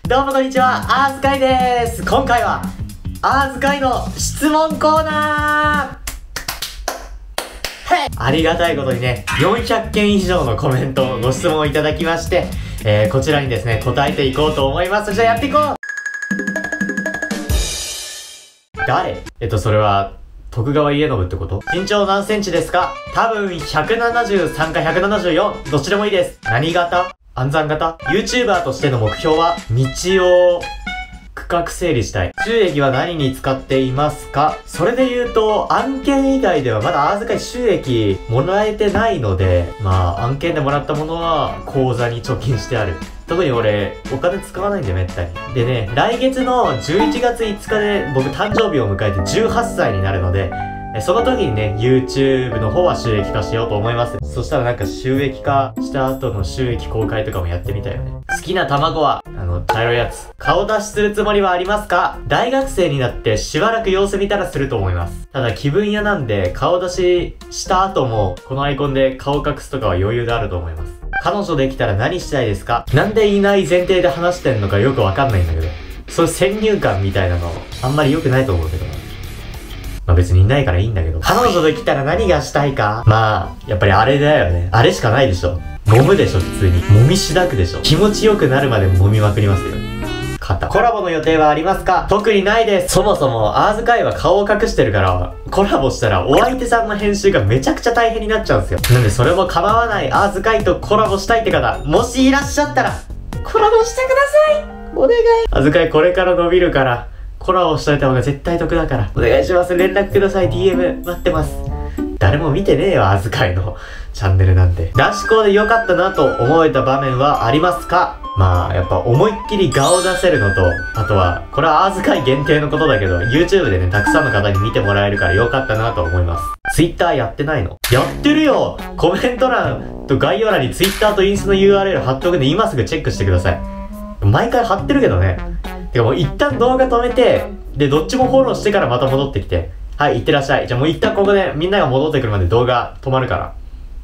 どうもこんにちは、あーずかいです。今回は、あーずかいの質問コーナー。ありがたいことにね、400件以上のコメント、ご質問をいただきまして、こちらにですね、答えていこうと思います。じゃあやっていこう。誰？それは、徳川家信ってこと？身長何センチですか？多分173か174。どっちでもいいです。何型？暗算型？ YouTuber としての目標は、道を区画整理したい。収益は何に使っていますか？それで言うと、案件以外ではまだ預かり収益もらえてないので、まあ、案件でもらったものは口座に貯金してある。特に俺、お金使わないんでめったに。でね、来月の11月5日で僕誕生日を迎えて18歳になるので、その時にね、YouTube の方は収益化しようと思います。そしたらなんか収益化した後の収益公開とかもやってみたいよね。好きな卵は、茶色いやつ。顔出しするつもりはありますか？大学生になってしばらく様子見たらすると思います。ただ気分屋なんで、顔出しした後も、このアイコンで顔隠すとかは余裕であると思います。彼女できたら何したいですか？なんでいない前提で話してんのかよくわかんないんだけど。そういう先入観みたいなの、あんまり良くないと思うけどな。まあ別にいないからいいんだけど。彼女できたら何がしたいか？まあ、やっぱりあれだよね。あれしかないでしょ。揉むでしょ、普通に。揉みしだくでしょ。気持ちよくなるまで揉みまくりますよ。肩。コラボの予定はありますか？特にないです。そもそも、あーずかいは顔を隠してるから、コラボしたらお相手さんの編集がめちゃくちゃ大変になっちゃうんですよ。なんでそれも構わないあーずかいとコラボしたいって方、もしいらっしゃったら、コラボしてください！お願い。あーずかいこれから伸びるから、コラボしといた方が絶対得だから。お願いします。連絡ください。DM 待ってます。誰も見てねえよ、あずかいのチャンネルなんて。男子校で良かったなと思えた場面はありますか？まあ、やっぱ思いっきり顔を出せるのと、あとは、これはあずかい限定のことだけど、YouTube でね、たくさんの方に見てもらえるから良かったなと思います。Twitter やってないの？やってるよ！コメント欄と概要欄に Twitter とインスタの URL 貼っておくんで、今すぐチェックしてください。毎回貼ってるけどね。てかもう一旦動画止めて、で、どっちもフォローしてからまた戻ってきて。はい、いってらっしゃい。じゃあもう一旦ここでみんなが戻ってくるまで動画止まるから。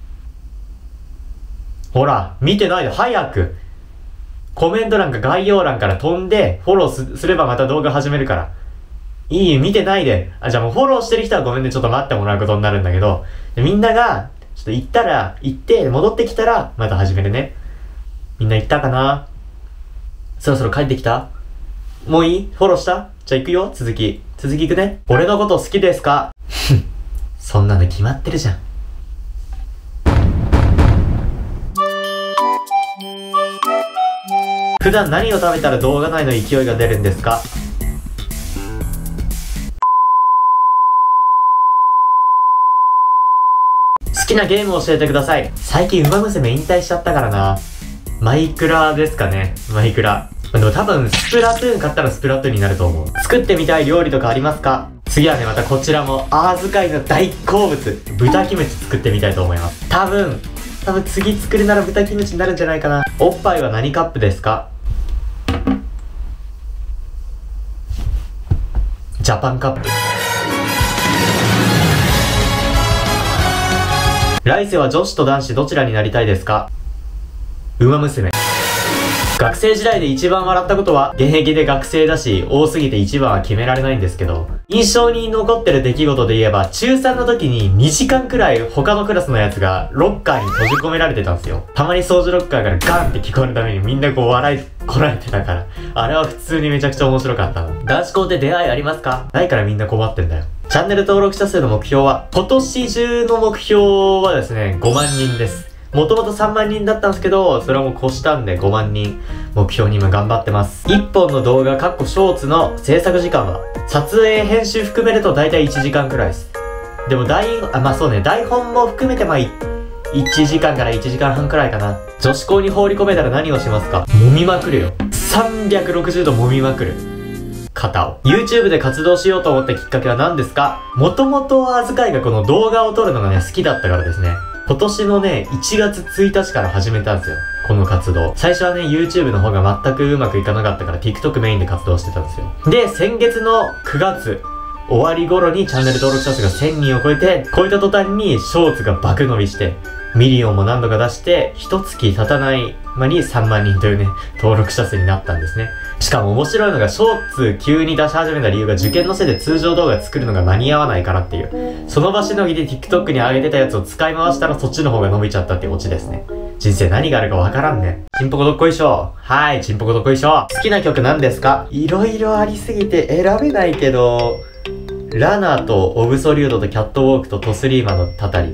ほら、見てないで早く。コメント欄か概要欄から飛んで、フォローすればまた動画始めるから。いい見てないで。じゃあもうフォローしてる人はごめんね、ちょっと待ってもらうことになるんだけど、みんなが、ちょっと行って、戻ってきたら、また始めるね。みんな行ったかな？そろそろ帰ってきた？もういい？フォローした？じゃあ行くよ、続き行くね。俺のこと好きですか？そんなの決まってるじゃん。普段何を食べたら動画内の勢いが出るんですか？好きなゲームを教えてください。最近ウマ娘引退しちゃったからな。マイクラですかね。マイクラ。でも多分スプラトゥーン買ったらスプラトゥーンになると思う。作ってみたい料理とかありますか？次はね、またこちらもあーずかいの大好物、豚キムチ作ってみたいと思います。多分次作るなら豚キムチになるんじゃないかな。おっぱいは何カップですか？ジャパンカップ。来世は女子と男子どちらになりたいですか？ウマ娘。学生時代で一番笑ったことは、現役で学生だし、多すぎて一番は決められないんですけど、印象に残ってる出来事で言えば、中3の時に2時間くらい他のクラスのやつがロッカーに閉じ込められてたんですよ。たまに掃除ロッカーからガンって聞こえるためにみんなこう笑いこられてたから、あれは普通にめちゃくちゃ面白かったな。男子校で出会いありますか？ないからみんな困ってんだよ。チャンネル登録者数の目標は、今年中の目標はですね、5万人です。もともと3万人だったんですけど、それはもう越したんで5万人目標に今頑張ってます。1本の動画ショーツの制作時間は、撮影編集含めると大体1時間くらいです。でも台本も含めて1時間から1時間半くらいかな。女子校に放り込めたら何をしますか？揉みまくるよ。360度揉みまくる。肩を。YouTube で活動しようと思ったきっかけは何ですか？もともとあずかいがこの動画を撮るのがね、好きだったからですね。今年のね、1月1日から始めたんですよ。この活動。最初はね、YouTube の方が全くうまくいかなかったから TikTok メインで活動してたんですよ。で、先月の9月終わり頃にチャンネル登録者数が1000人を超えた途端にショーツが爆伸びして、ミリオンも何度か出して、一月経たない間に3万人というね、登録者数になったんですね。 しかも面白いのが、ショーツ急に出し始めた理由が受験のせいで通常動画作るのが間に合わないからっていう。その場しのぎで TikTok に上げてたやつを使い回したらそっちの方が伸びちゃったっていうオチですね。人生何があるかわからんね。ちんぽこどっこいしょ。はい、ちんぽこどっこいしょ。好きな曲何ですか？いろいろありすぎて選べないけど、ラナーとオブソリュードとキャットウォークとトスリーマのたたり。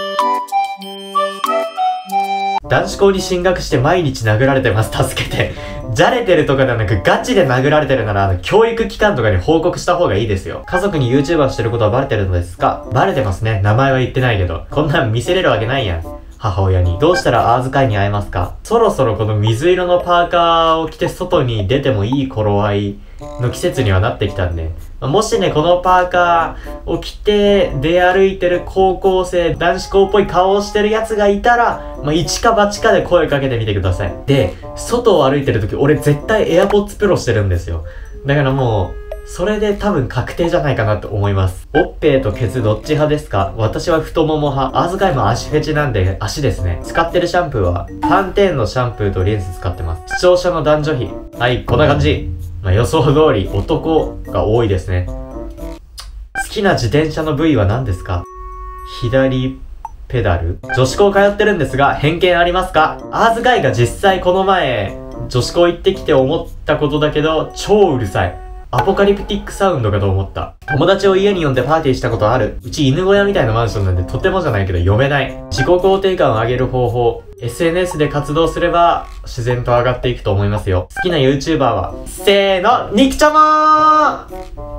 男子校に進学して毎日殴られてます。助けて。じゃれてるとかではなくガチで殴られてるなら、教育機関とかに報告した方がいいですよ。家族に YouTuber してることはバレてるのですか？バレてますね。名前は言ってないけど。こんなん見せれるわけないやん。母親に。どうしたらアーズ会に会えますか？そろそろこの水色のパーカーを着て外に出てもいい頃合いの季節にはなってきたんで、もしね、このパーカーを着て出歩いてる高校生、男子校っぽい顔をしてるやつがいたら、一か八かで声かけてみてください。で、外を歩いてる時、俺絶対 AirPods Pro してるんですよ。だからもう、それで多分確定じゃないかなと思います。おっぺーとケツどっち派ですか？私は太もも派。アーズガイも足フェチなんで足ですね。使ってるシャンプーはパンテーンのシャンプーとリンス使ってます。視聴者の男女比。はい、こんな感じ。予想通り男が多いですね。好きな自転車の部位は何ですか？左ペダル？女子校通ってるんですが偏見ありますか？アーズガイが実際この前女子校行ってきて思ったことだけど超うるさい。アポカリプティックサウンドかと思った。友達を家に呼んでパーティーしたことある。うち犬小屋みたいなマンションなんでとてもじゃないけど読めない。自己肯定感を上げる方法。SNS で活動すれば自然と上がっていくと思いますよ。好きな YouTuber はせーの、ニクちゃま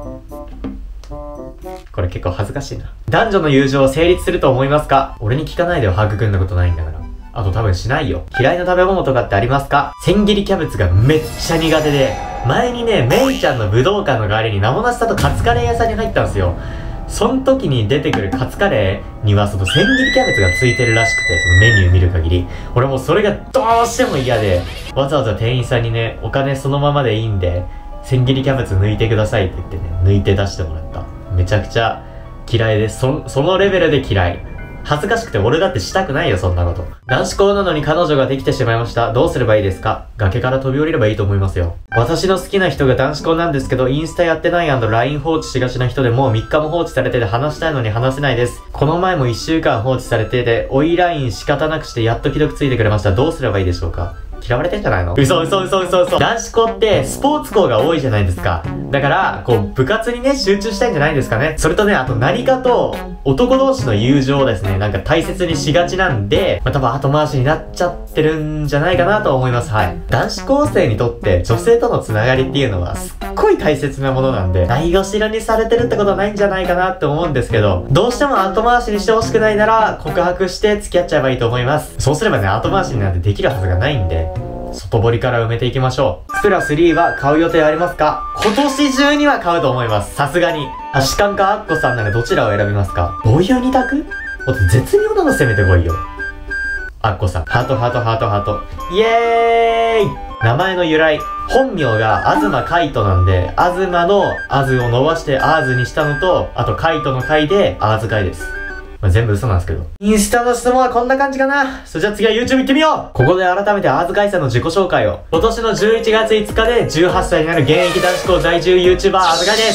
ー。これ結構恥ずかしいな。男女の友情成立すると思いますか？俺に聞かないでよ、育んだことないんだから。あと多分しないよ。嫌いな食べ物とかってありますか？千切りキャベツがめっちゃ苦手で、前にね、メイちゃんの武道館の代わりに名もなしさとカツカレー屋さんに入ったんですよ。その時に出てくるカツカレーにはその千切りキャベツがついてるらしくて、そのメニュー見る限り。俺もうそれがどうしても嫌で、わざわざ店員さんにね、お金そのままでいいんで、千切りキャベツ抜いてくださいって言ってね、抜いて出してもらった。めちゃくちゃ嫌いです。そのレベルで嫌い。恥ずかしくて俺だってしたくないよ、そんなこと。男子校なのに彼女ができてしまいました。どうすればいいですか？崖から飛び降りればいいと思いますよ。私の好きな人が男子校なんですけど、インスタやってない&LINE 放置しがちな人でもう3日も放置されてて話したいのに話せないです。この前も1週間放置されてて、追い LINE 仕方なくしてやっと既読ついてくれました。どうすればいいでしょうか？嫌われてんじゃないの？嘘。男子校ってスポーツ校が多いじゃないですか。だから、部活にね、集中したいんじゃないですかね。それとね、あと何かと、男同士の友情をですね、なんか大切にしがちなんで、多分後回しになっちゃってるんじゃないかなと思います。はい。男子高生にとって女性とのつながりっていうのはすっごい大切なものなんで、ないがしろにされてるってことはないんじゃないかなって思うんですけど、どうしても後回しにしてほしくないなら、告白して付き合っちゃえばいいと思います。そうすればね、後回しになんてできるはずがないんで、外堀から埋めていきましょう。スプラ3は買う予定ありますか？今年中には買うと思います。さすがに。アシカンかアッコさんならどちらを選びますか？どういう二択？もっと絶妙なの攻めてこいよ。アッコさん。ハート。イエーイ！名前の由来。本名が東カイトなんで、東のアズを伸ばしてアーズにしたのと、あとカイトのカイでアーズカイです。全部嘘なんですけど。インスタの質問はこんな感じかな。それじゃあ次は YouTube 行ってみよう。ここで改めてアーズカイさんの自己紹介を。今年の11月5日で18歳になる現役男子校在住 YouTuber アーズカイです。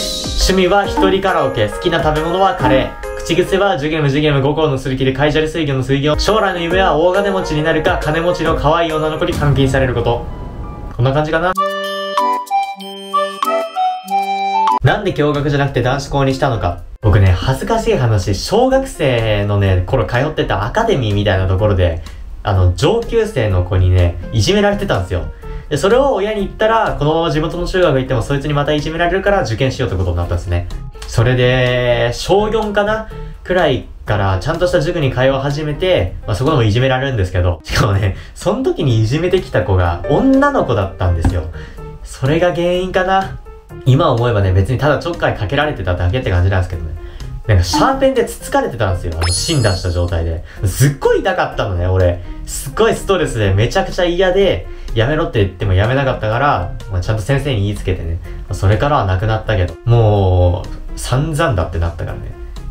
趣味は一人カラオケ。好きな食べ物はカレー。口癖はジュゲム5校のすり切り海砂利水魚の水魚。将来の夢は大金持ちになるか金持ちの可愛い女の子に監禁されること。こんな感じかな。なんで共学じゃなくて男子校にしたのか。僕ね、恥ずかしい話、小学生のね、頃通ってたアカデミーみたいなところで、上級生の子にね、いじめられてたんですよ。で、それを親に言ったら、このまま地元の中学行ってもそいつにまたいじめられるから受験しようってことになったんですね。それで、小4かなくらいからちゃんとした塾に通い始めて、そこでもいじめられるんですけど、しかもね、その時にいじめてきた子が女の子だったんですよ。それが原因かな。今思えばね、別にただちょっかいかけられてただけって感じなんですけどね。なんかシャーペンでつつかれてたんですよ。芯出した状態で。すっごい痛かったのね、俺。すっごいストレスでめちゃくちゃ嫌で、やめろって言ってもやめなかったから、ちゃんと先生に言いつけてね。それからはなくなったけど、もう、散々だってなったからね。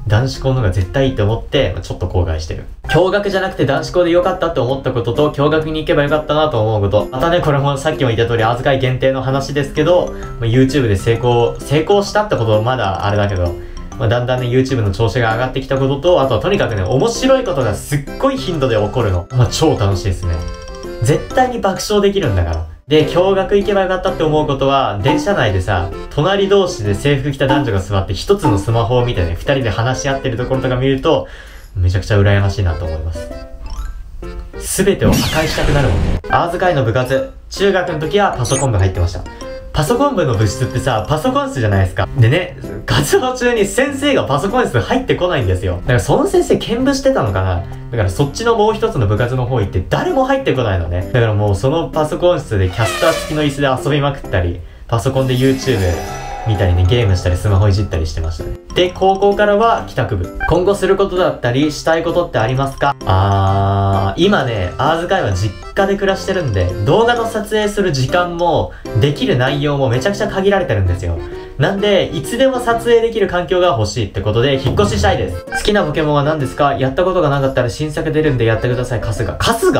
男子校の方が絶対いいって思って、ちょっと後悔してる。共学じゃなくて男子校で良かったって思ったことと、共学に行けばよかったなと思うこと。またね、これもさっきも言った通り、預かり限定の話ですけど、YouTube で成功したってことはまだあれだけど、だんだんね、YouTube の調子が上がってきたことと、あとはとにかくね、面白いことがすっごい頻度で起こるの。超楽しいですね。絶対に爆笑できるんだから。で、共学行けばよかったって思うことは、電車内でさ、隣同士で制服着た男女が座って一つのスマホを見てね、二人で話し合ってるところとか見ると、めちゃくちゃ羨ましいなと思います。すべてを破壊したくなるもんね。アーズ会の部活、中学の時はパソコン部入ってました。パソコン部の部室ってさ、パソコン室じゃないですか。でね、活動中に先生がパソコン室入ってこないんですよ。だからその先生兼部してたのかな。だからそっちのもう一つの部活の方行って誰も入ってこないのね。だからもうそのパソコン室でキャスター付きの椅子で遊びまくったり、パソコンで YouTube 見たりね、ゲームしたりスマホいじったりしてましたね。で、高校からは帰宅部。今後することだったり、したいことってありますか？今ね、アーズ会は実家で暮らしてるんで、動画の撮影する時間も、できる内容もめちゃくちゃ限られてるんですよ。なんで、いつでも撮影できる環境が欲しいってことで、引っ越ししたいです。好きなポケモンは何ですか？やったことがなかったら新作出るんでやってください。春日。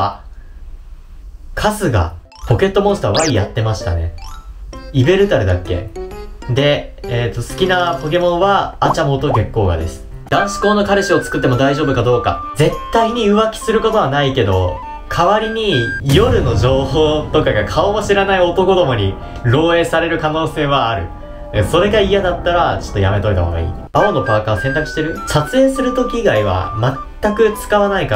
ポケットモンスター Y やってましたね。イベルタルだっけ？で、好きなポケモンはアチャモと月光河です。男子校の彼氏を作っても大丈夫かどうか。絶対に浮気することはないけど、代わりに夜の情報とかが顔も知らない男どもに漏洩される可能性はある。それが嫌だったらちょっとやめといた方がいい。青のパーカー選択してる？撮影する時以外は全く使わないから、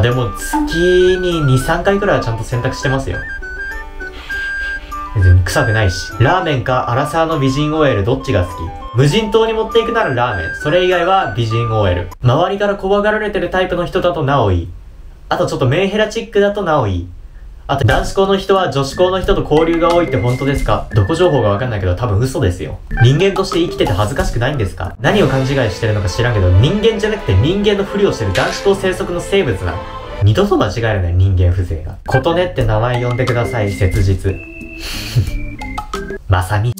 でも月に2、3回くらいはちゃんと選択してますよ。別に臭くないし。ラーメンかアラサーの美人 OL どっちが好き？無人島に持っていくならラーメン。それ以外は美人 OL。周りから怖がられてるタイプの人だとなおいい。あとちょっとメンヘラチックだとなおいい。あと男子校の人は女子校の人と交流が多いって本当ですか？どこ情報がわかんないけど多分嘘ですよ。人間として生きてて恥ずかしくないんですか？何を勘違いしてるのか知らんけど、人間じゃなくて人間のふりをしてる男子校生息の生物な。二度と間違えるね、人間風情が。琴音って名前呼んでください、切実。まさみ。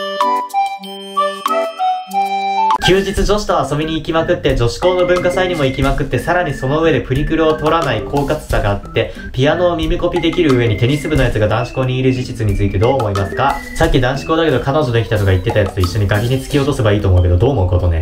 休日女子と遊びに行きまくって、女子校の文化祭にも行きまくって、さらにその上でプリクルを取らない狡猾さがあって、ピアノを耳コピできる上にテニス部のやつが男子校にいる事実についてどう思いますか？さっき男子校だけど彼女できたとか言ってたやつと一緒にガキに突き落とせばいいと思うけど、どう思うことね。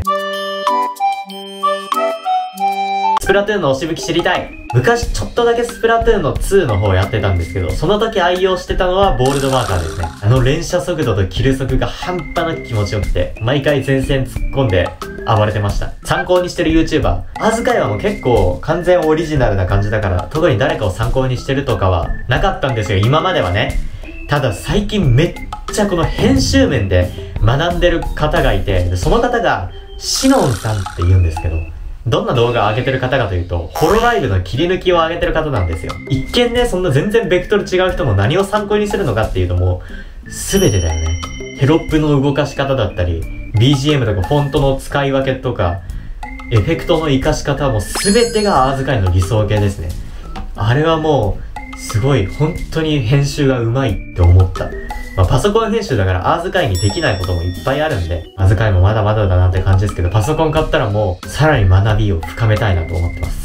スプラトゥーンの押し吹き知りたい。昔ちょっとだけスプラトゥーンの2の方やってたんですけど、その時愛用してたのはボールドマーカーですね。連射速度とキル速が半端なく気持ちよくて、毎回前線突っ込んで暴れてました。参考にしてる YouTuber。アズカイはもう結構完全オリジナルな感じだから、特に誰かを参考にしてるとかはなかったんですよ、今まではね。ただ最近めっちゃこの編集面で学んでる方がいて、その方がシノンさんって言うんですけど、どんな動画を上げてる方かというと、ホロライブの切り抜きを上げてる方なんですよ。一見ね、そんな全然ベクトル違う人の何を参考にするのかっていうともう、全てだよね。テロップの動かし方だったり、BGM とかフォントの使い分けとか、エフェクトの活かし方も全てがアーズカイの理想形ですね。あれはもう、すごい、本当に編集が上手いって思った。パソコン編集だからアーズカイにできないこともいっぱいあるんで、アーズカイもまだまだだなって感じですけど、パソコン買ったらもう、さらに学びを深めたいなと思ってます。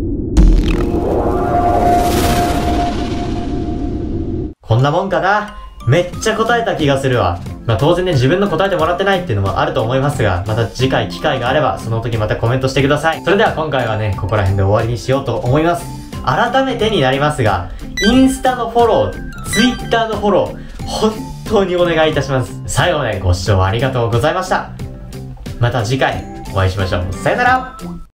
こんなもんかな。めっちゃ答えた気がするわ。当然ね、自分の答えてもらってないっていうのもあると思いますが、また次回機会があれば、その時またコメントしてください。それでは今回はね、ここら辺で終わりにしようと思います。改めてになりますが、インスタのフォロー、ツイッターのフォロー、本当にお願いいたします。最後までご視聴ありがとうございました。また次回お会いしましょう。さよなら。